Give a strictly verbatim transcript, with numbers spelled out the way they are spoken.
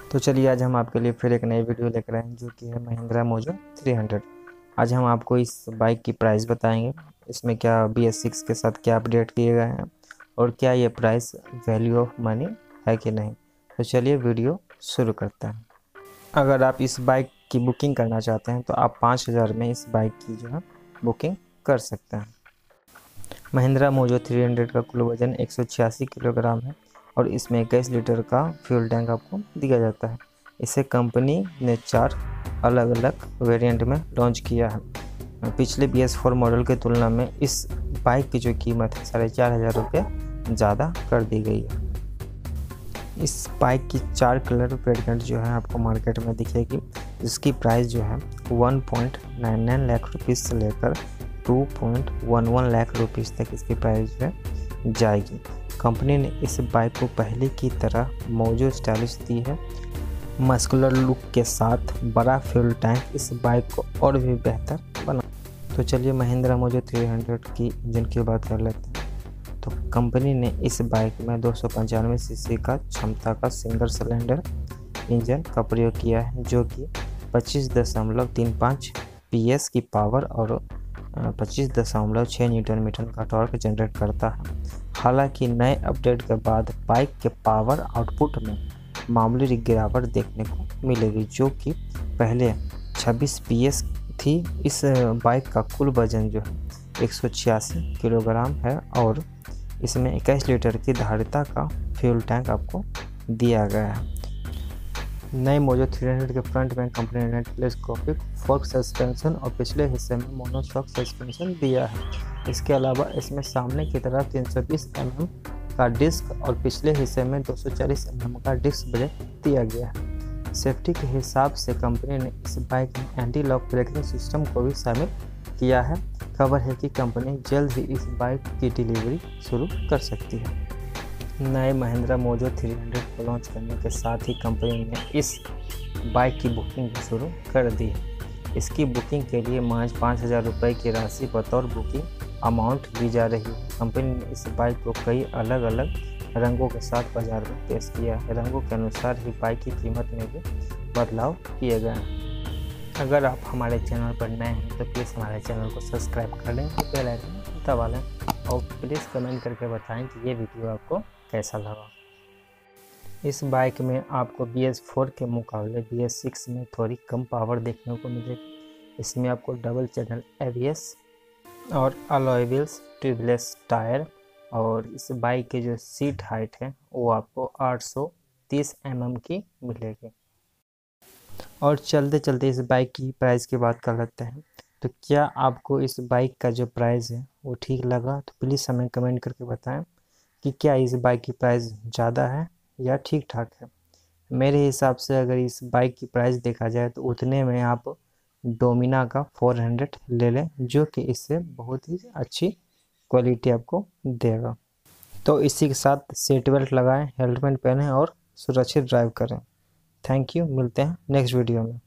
तो चलिए आज हम आपके लिए फिर एक नई वीडियो लेकर आए हैं जो कि है महिंद्रा मोजो थ्री हंड्रेड। आज हम आपको इस बाइक की प्राइस बताएंगे, इसमें क्या बी एस सिक्स के साथ क्या अपडेट किए गए हैं और क्या ये प्राइस वैल्यू ऑफ मनी है कि नहीं। तो चलिए वीडियो शुरू करते हैं। अगर आप इस बाइक की बुकिंग करना चाहते हैं तो आप पाँच हज़ार में इस बाइक की जो है बुकिंग कर सकते हैं। महिंद्रा मोजो थ्री हंड्रेड का कुल वजन एक सौ छियासी किलोग्राम है और इसमें इक्कीस लीटर का फ्यूल टैंक आपको दिया जाता है। इसे कंपनी ने चार अलग अलग वेरिएंट में लॉन्च किया है। पिछले बी एस फोर मॉडल की तुलना में इस बाइक की जो कीमत है साढ़े चार हज़ार रुपये ज़्यादा कर दी गई है। इस बाइक की चार कलर वेरिएंट जो है आपको मार्केट में दिखेगी, जिसकी प्राइस जो है one point nine nine lakh rupees से लेकर two point one one lakh rupees तक इसकी प्राइस जो है जाएगी। कंपनी ने इस बाइक को पहले की तरह मोजो स्टाइलिश दी है। मस्कुलर लुक के साथ बड़ा फ्यूल टैंक इस बाइक को और भी बेहतर बना। तो चलिए महिंद्रा मोजो थ्री हंड्रेड की इंजन की बात कर लेते हैं। तो कंपनी ने इस बाइक में दो सौ पंचानवे सीसी का क्षमता का सिंगल सिलेंडर इंजन का प्रयोग किया है, जो कि पच्चीस दशमलव तीन पाँच पी एस की पावर और पच्चीस दशमलव छः न्यूटन मीटर का टॉर्क जनरेट करता है। हालांकि नए अपडेट के बाद बाइक के पावर आउटपुट में मामूली गिरावट देखने को मिलेगी, जो कि पहले छब्बीस पी एस थी। इस बाइक का कुल वजन जो है एक सौ छियासी किलोग्राम है और इसमें इक्कीस लीटर की धारिता का फ्यूल टैंक आपको दिया गया है। नए मोजो थ्री हंड्रेड के फ्रंट में कंपनी ने टेलीस्कोपिक फोर्क सस्पेंशन और पिछले हिस्से में मोनोशॉक सस्पेंशन दिया है। इसके अलावा इसमें सामने की तरफ तीन सौ बीस एम एम का डिस्क और पिछले हिस्से में दो सौ चालीस एम एम का डिस्क ब्रेक दिया गया है। सेफ्टी के हिसाब से कंपनी ने इस बाइक में एंटी लॉक ब्रेकिंग सिस्टम को भी शामिल किया है। खबर है कि कंपनी जल्द ही इस बाइक की डिलीवरी शुरू कर सकती है। नए महिंद्रा मोजो थ्री हंड्रेड को लॉन्च करने के साथ ही कंपनी ने इस बाइक की बुकिंग भी शुरू कर दी है। इसकी बुकिंग के लिए महज पाँच हज़ार रुपये की राशि बतौर बुकिंग अमाउंट दी जा रही है। कंपनी ने इस बाइक को कई अलग अलग रंगों के साथ बाजार में पेश किया है। रंगों के अनुसार ही बाइक की कीमत में भी बदलाव किए गए हैं। अगर आप हमारे चैनल पर नए हैं तो प्लीज़ हमारे चैनल को सब्सक्राइब कर लें, बेल आइकन दबा लें और प्लीज़ कमेंट करके बताएं कि ये वीडियो आपको कैसा लगा। इस बाइक में आपको बी एस फोर के मुकाबले बी एस सिक्स में थोड़ी कम पावर देखने को मिलेगी। इसमें आपको double channel A B S और अलॉय व्हील्स, ट्यूबलेस टायर और इस बाइक की जो सीट हाइट है वो आपको आठ सौ तीस एम एम की मिलेगी। और चलते चलते इस बाइक की प्राइस की बात कर लेते हैं। तो क्या आपको इस बाइक का जो प्राइस है वो ठीक लगा? तो प्लीज़ हमें कमेंट करके बताएं कि क्या इस बाइक की प्राइस ज़्यादा है या ठीक ठाक है। मेरे हिसाब से अगर इस बाइक की प्राइस देखा जाए तो उतने में आप डोमिना का फोर हंड्रेड ले लें, जो कि इससे बहुत ही अच्छी क्वालिटी आपको देगा। तो इसी के साथ सीट बेल्ट लगाएं, हेलमेट पहनें और सुरक्षित ड्राइव करें। थैंक यू, मिलते हैं नेक्स्ट वीडियो में।